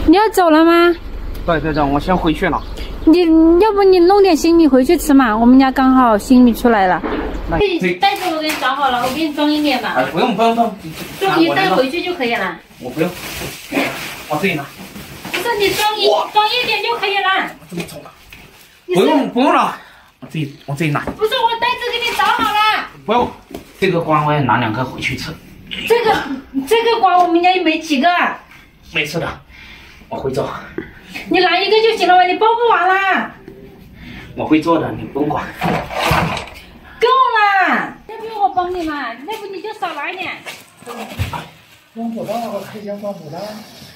你要走了吗？ 对，我先回去了。 你要不你弄点新米回去吃嘛？我们家刚好新米出来了。袋子我给你找好了，我给你装一点吧。 不用， 装一袋回去就可以了。 我不用，我自己拿。 不是你装一点就可以了。 我这么重了。不用了，我自己拿。 不是我袋子给你找好了。 不用，这个瓜我也拿2个回去吃。 这个瓜我们家也没几个。 没事的，我会做。 你拿一个就行了嘛，你包不完啦。 我会做的，你不用管。 够了，要不我帮你嘛？要不你就少拿一点。 装补刀，我开箱装补刀。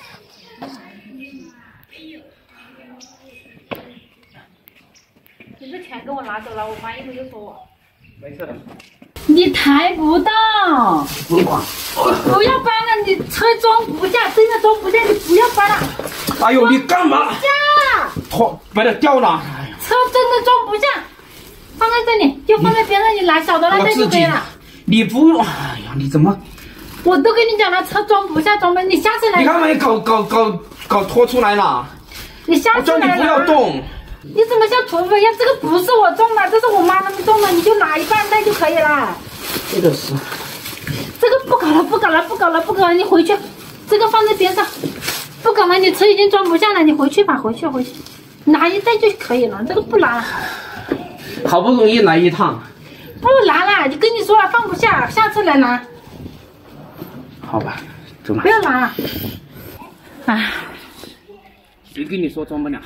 你这钱给我拿走了，我妈一会又说我。 没事的。 你抬不到。 不用管。 不要搬了，你车装不下，真的装不下，你不要搬了。 哎呦，你干嘛？把它掉了。 车真的装不下，放在这里，就放在边上，你拿小的那袋就可以了。 你不，哎呀，你怎么？ 我都跟你讲了，车装不下，装不，你下次来。 你看没搞拖出来了。 你下次来。 我叫你不要动。 你怎么像土匪一样？这个不是我种的，这是我妈他们种的，你就拿一半袋就可以了。 这个是。 这个不搞了，你回去，这个放在边上，不搞了，你车已经装不下了，你回去吧，回去，拿一袋就可以了，这个不拿了。 好不容易来一趟。 不拿了，就跟你说了，放不下，下次来拿。 好吧，走吧。 不要拿了。哎， 谁跟你说装不了？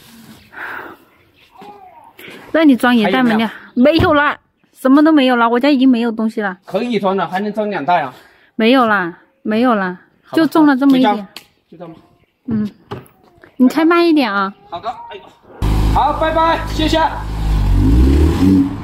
让你装一袋没了，没有了，什么都没有了，我家已经没有东西了。 可以装了，还能装2袋啊？ 没有了，就种了这么一点。 就这么。 你开慢一点啊。 好的，哎呦，好，拜拜，谢谢。